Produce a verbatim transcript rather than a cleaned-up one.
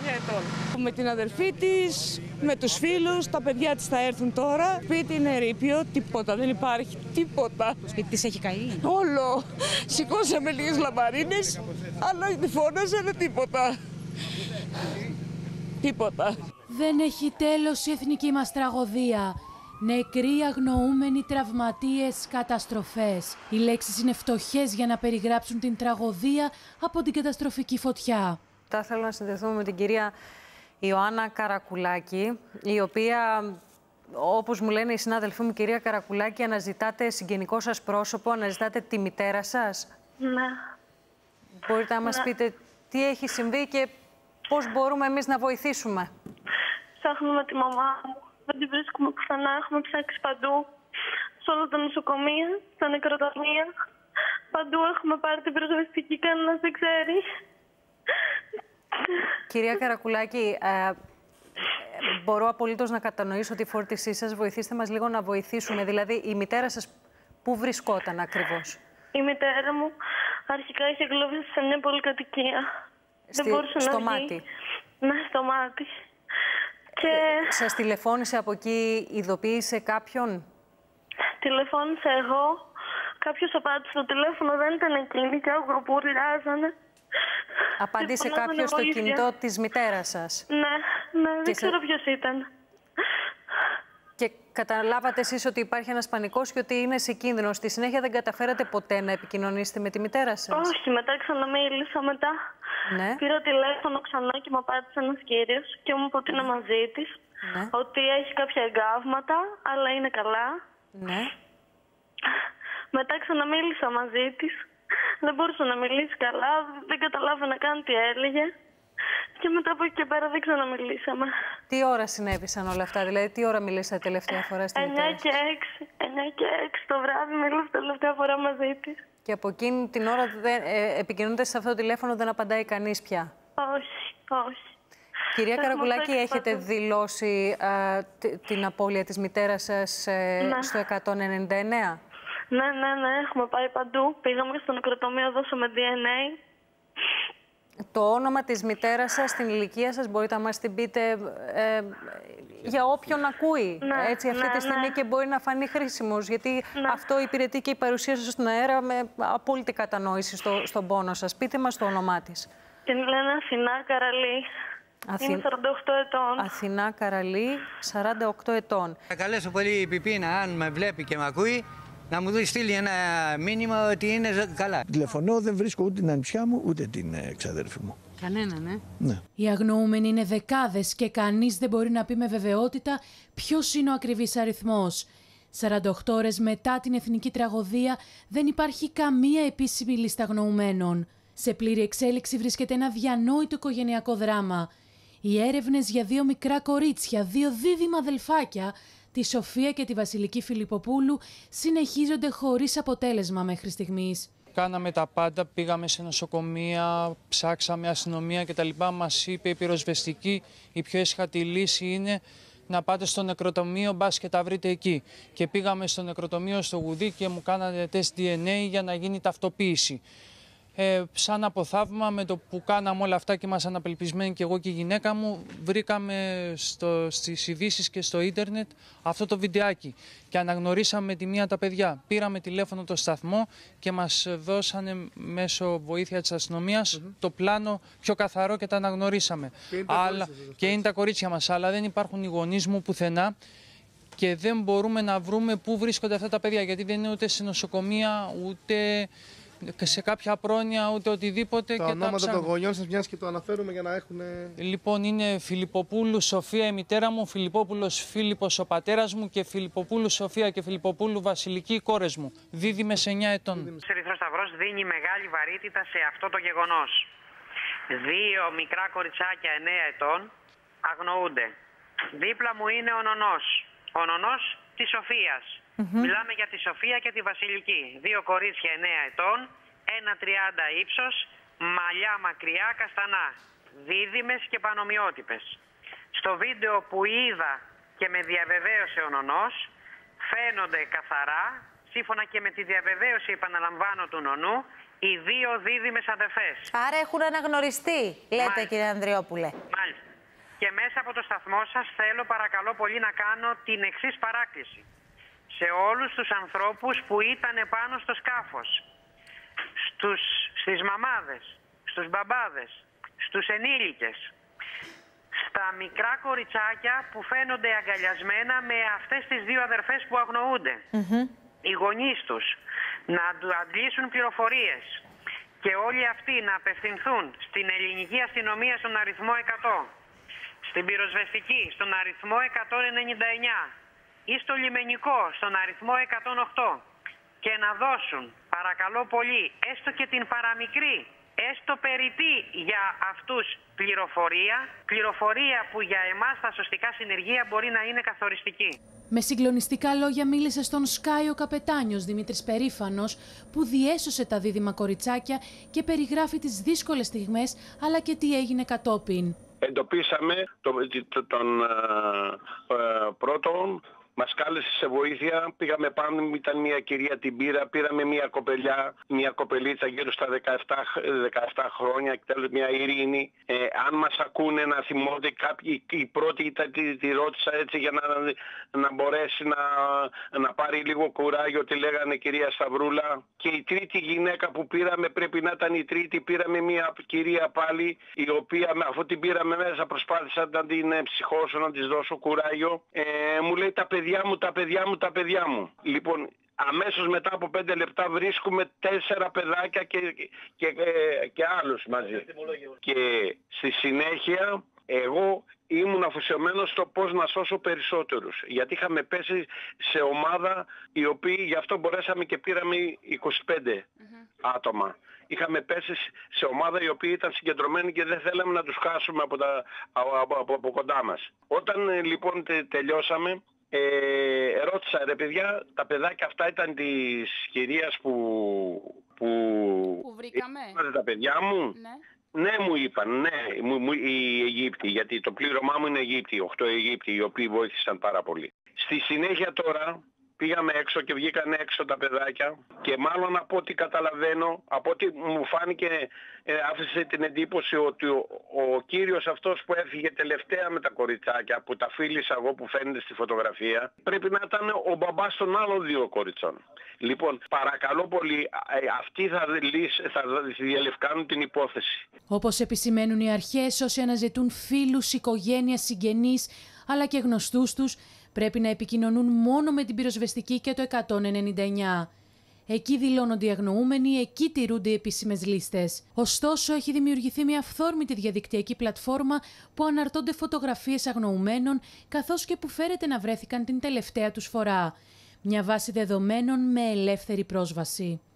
ετών. Με την αδερφή της, με τους φίλους, τα παιδιά της θα έρθουν τώρα. Σπίτι είναι ερείπιο, τίποτα, δεν υπάρχει τίποτα. Σπίτι της έχει καεί. Όλο. Σηκώσαμε λίγες λαμπαρίνες, αλλά τη φώναζαν τίποτα. Τίποτα. Δεν έχει τέλος η εθνική μας τραγωδία. Νεκροί, αγνοούμενοι, τραυματίες, καταστροφές. Οι λέξεις είναι φτωχές για να περιγράψουν την τραγωδία από την καταστροφική φωτιά. Θα ήθελα να συνδεθούμε με την κυρία Ιωάννα Καρακουλάκη, η οποία, όπως μου λένε οι συνάδελφοί μου, κυρία Καρακουλάκη, αναζητάτε συγγενικό σας πρόσωπο, αναζητάτε τη μητέρα σας. Ναι. Μπορείτε να μας ναι. πείτε τι έχει συμβεί και πώς μπορούμε εμείς να βοηθήσουμε? Ψάχνουμε τη μαμά μου. Δεν τη βρίσκουμε πουθενά. Έχουμε ψάξει παντού. Σε όλα τα νοσοκομεία, στα νεκροταφεία. Παντού έχουμε πάρει την πυροσβεστική, κανένας δεν ξέρει. Κυρία Καρακουλάκη, ε, μπορώ απολύτως να κατανοήσω τη φόρτισή σας. Βοηθήστε μας λίγο να βοηθήσουμε. Δηλαδή, η μητέρα σας πού βρισκόταν ακριβώς? Η μητέρα μου αρχικά είχε εγκλωβιστεί σε μια πολυκατοικία. Στη, δεν μπορούσε στο να μάτι. βγει. Ναι, στο μάτι. Και... Ε, σας τηλεφώνησε από εκεί, ειδοποίησε κάποιον? Τηλεφώνησα εγώ. Κάποιος απάντησε στο τηλέφωνο, δεν ήταν εκείνη και αγγουράζανε. Απάντησε κάποιος στο κινητό της μητέρας σας? Ναι, ναι, δεν και ξέρω σε... ποιος ήταν. Και καταλάβατε εσείς ότι υπάρχει ένας πανικός και ότι είναι σε κίνδυνο. Στη συνέχεια δεν καταφέρατε ποτέ να επικοινωνήσετε με τη μητέρα σας? Όχι, μετά ξαναμίλησα μετά. Ναι. Πήρα τηλέφωνο ξανά και μου απάντησε ένας κύριος και μου είπε ότι είναι μαζί της. Ναι. Ότι έχει κάποια εγκάβματα, αλλά είναι καλά. Ναι. Μετά ξαναμίλησα μαζί της. Δεν μπορούσε να μιλήσει καλά, δεν καταλάβαινα καν τι έλεγε. Και μετά από εκεί και πέρα δεν ξαναμιλήσαμε. Τι ώρα συνέβησαν όλα αυτά, δηλαδή τι ώρα μιλήσατε τελευταία φορά στη μητέρα σας? εννιά και έξι. εννιά και έξι το βράδυ μιλούσα τελευταία φορά μαζί της. Και από εκείνη την ώρα δεν, ε, επικοινωνώντας σε αυτό το τηλέφωνο δεν απαντάει κανείς πια? Όχι, όχι. Κυρία Έχουμε Καρακουλάκη, έχετε παντού. δηλώσει α, την απώλεια της μητέρας σας ε, Ναι. στο εκατόν ενενήντα εννέα? Ναι, ναι, ναι, έχουμε πάει παντού. Πήγαμε στο νεκροτομείο, δώσαμε ντι εν έι. Το όνομα της μητέρας σας, την ηλικία σας, μπορείτε να μας την πείτε ε, για όποιον ακούει, ναι, έτσι, αυτή ναι, τη στιγμή ναι. και μπορεί να φανεί χρήσιμος, γιατί ναι. αυτό υπηρετεί και η παρουσία σας στον αέρα με απόλυτη κατανόηση στο, στον πόνο σας. Πείτε μας το όνομά της. Την λένε Αθηνά Καραλή. Αθη... Είναι σαράντα οκτώ ετών. Αθηνά Καραλή, σαράντα οκτώ ετών. Θα καλέσω πολύ η Πιπίνα, αν με βλέπει και με ακούει, να μου στείλει ένα μήνυμα ότι είναι καλά. Τηλεφωνώ, δεν βρίσκω ούτε την ανιψιά μου, ούτε την εξαδέρφη μου. Κανένα, ναι. ναι. Οι αγνοούμενοι είναι δεκάδες και κανείς δεν μπορεί να πει με βεβαιότητα ποιος είναι ο ακριβής αριθμός. σαράντα οκτώ ώρες μετά την εθνική τραγωδία δεν υπάρχει καμία επίσημη λίστα αγνοουμένων. Σε πλήρη εξέλιξη βρίσκεται ένα διανόητο οικογενειακό δράμα. Οι έρευνες για δύο μικρά κορίτσια, δύο δίδυμα αδελφάκια, τη Σοφία και τη Βασιλική Φιλιπποπούλου, συνεχίζονται χωρίς αποτέλεσμα μέχρι στιγμής. Κάναμε τα πάντα, πήγαμε σε νοσοκομεία, ψάξαμε αστυνομία κτλ. Μας είπε η πυροσβεστική, η πιο έσχατη λύση είναι να πάτε στο νεκροτομείο, μπας και τα βρείτε εκεί. Και πήγαμε στο νεκροτομείο στο Γουδί και μου κάνανε τεστ ντι εν έι για να γίνει ταυτοποίηση. Ε, σαν από θαύμα, με το που κάναμε όλα αυτά και ήμασταν απελπισμένοι και εγώ και η γυναίκα μου, βρήκαμε στο, στις ειδήσεις και στο ίντερνετ αυτό το βιντεάκι και αναγνωρίσαμε τη μία τα παιδιά. Πήραμε τηλέφωνο το σταθμό και μας δώσανε μέσω βοήθεια της αστυνομίας mm-hmm. το πλάνο πιο καθαρό και τα αναγνωρίσαμε. Και, αλλά, και είναι τα κορίτσια μας, αλλά δεν υπάρχουν οι γονείς μου πουθενά και δεν μπορούμε να βρούμε πού βρίσκονται αυτά τα παιδιά, γιατί δεν είναι ούτε σε νοσοκομεία, ούτε σε κάποια πρόνοια, ούτε οτιδήποτε. Τα και ονόματα τα των γονιών σας, μιας και το αναφέρουμε για να έχουν... Λοιπόν, είναι Φιλιπποπούλου Σοφία η μητέρα μου, Φιλιππόπουλος Φίλιππος ο πατέρας μου και Φιλιπποπούλου Σοφία και Φιλιπποπούλου Βασιλική οι κόρες μου. Δίδυμες εννιά ετών. Ο Ερυθρός Σταυρός δίνει μεγάλη βαρύτητα σε αυτό το γεγονός. Δύο μικρά κοριτσάκια εννέα ετών αγνοούνται. Δίπλα μου είναι ο νονός. Ο νονός της Σοφίας. Mm-hmm. Μιλάμε για τη Σοφία και τη Βασιλική. Δύο κορίτσια εννέα ετών, ένα τριάντα ύψος, μαλλιά μακριά καστανά, δίδυμες και πανομοιότυπες. Στο βίντεο που είδα και με διαβεβαίωσε ο νονός, φαίνονται καθαρά, σύμφωνα και με τη διαβεβαίωση, επαναλαμβάνω, του νονού, οι δύο δίδυμες αδερφές. Άρα έχουν αναγνωριστεί, λέτε. Μάλιστα. Κύριε Ανδριόπουλε. Μάλιστα. από το σταθμό σας θέλω παρακαλώ πολύ να κάνω την εξής παράκληση. Σε όλους τους ανθρώπους που ήταν πάνω στο σκάφος, στους, στις μαμάδες, στους μπαμπάδες, στους ενήλικες, στα μικρά κοριτσάκια που φαίνονται αγκαλιασμένα με αυτές τις δύο αδερφές που αγνοούνται, mm-hmm. οι γονείς τους, να αντλήσουν πληροφορίες και όλοι αυτοί να απευθυνθούν στην ελληνική αστυνομία στον αριθμό εκατό, στην πυροσβεστική στον αριθμό εκατόν ενενήντα εννιά ή στο λιμενικό στον αριθμό εκατόν οκτώ και να δώσουν παρακαλώ πολύ έστω και την παραμικρή, έστω περιττή για αυτούς πληροφορία, πληροφορία που για εμάς τα σωστικά συνεργεία μπορεί να είναι καθοριστική. Με συγκλονιστικά λόγια μίλησε στον Sky ο καπετάνιος Δημήτρης Περήφανος, που διέσωσε τα δίδυμα κοριτσάκια και περιγράφει τις δύσκολες στιγμές αλλά και τι έγινε κατόπιν. Εντοπίσαμε το, το, τον ε, ε, πρώτον. Μας κάλεσε σε βοήθεια, πήγαμε πάνω, ήταν μια κυρία την πήρα, πήραμε μια κοπελιά, μια κοπελίτσα γύρω στα δεκαεπτά, δεκαεπτά χρόνια, τέλος μια Ειρήνη. Ε, αν μας ακούνε να θυμώνται κάποιοι, η πρώτη ήταν, τη, τη ρώτησα έτσι για να, να μπορέσει να, να πάρει λίγο κουράγιο, τη λέγανε κυρία Σταυρούλα. Και η τρίτη γυναίκα που πήραμε πρέπει να ήταν η τρίτη, πήραμε μια κυρία πάλι, η οποία αφού την πήραμε μέσα προσπάθησα να την ψυχώσω, να της δώσω κουράγιο. Ε, μου λέει τα παιδιά μου, τα παιδιά μου, τα παιδιά μου. Λοιπόν, αμέσως μετά από πέντε λεπτά βρίσκουμε τέσσερα παιδάκια και, και, και, και άλλους μαζί. Και στη συνέχεια εγώ ήμουν αφοσιωμένος στο πώς να σώσω περισσότερους. Γιατί είχαμε πέσει σε ομάδα οι οποίοι, γι' αυτό μπορέσαμε και πήραμε είκοσι πέντε mm-hmm. άτομα. Είχαμε πέσει σε ομάδα οι οποίοι ήταν συγκεντρωμένοι και δεν θέλαμε να τους χάσουμε από, τα, από, από, από κοντά μας. Όταν λοιπόν τε, τελειώσαμε, Ε, ρώτησα ρε παιδιά, τα παιδάκια αυτά ήταν της κυρίας που, που, που βρήκαμε. Είπατε τα παιδιά μου. Ναι. Ναι, μου είπαν, ναι, μου, μου, οι Αιγύπτιοι, γιατί το πλήρωμά μου είναι Αιγύπτιοι, οκτώ Αιγύπτιοι, οι οποίοι βοήθησαν πάρα πολύ. Στη συνέχεια τώρα πήγαμε έξω και βγήκαν έξω τα παιδάκια και μάλλον από ό,τι καταλαβαίνω, από ό,τι μου φάνηκε, ε, άφησε την εντύπωση ότι ο, ο κύριος αυτός που έφυγε τελευταία με τα κοριτσάκια, που τα φίλησα εγώ που φαίνεται στη φωτογραφία, πρέπει να ήταν ο μπαμπάς των άλλων δύο κοριτσών. Λοιπόν, παρακαλώ πολύ, αυτοί θα, θα διαλευκάνουν την υπόθεση. Όπως επισημαίνουν οι αρχές, όσοι αναζητούν φίλους, οικογένεια, συγγενείς, αλλά και γνωστούς τους, πρέπει να επικοινωνούν μόνο με την πυροσβεστική και το εκατόν ενενήντα εννιά. Εκεί δηλώνονται οι αγνοούμενοι, εκεί τηρούνται οι επίσημες λίστες. Ωστόσο, έχει δημιουργηθεί μια αυθόρμητη διαδικτυακή πλατφόρμα που αναρτώνται φωτογραφίες αγνοουμένων, καθώς και που φέρεται να βρέθηκαν την τελευταία τους φορά. Μια βάση δεδομένων με ελεύθερη πρόσβαση.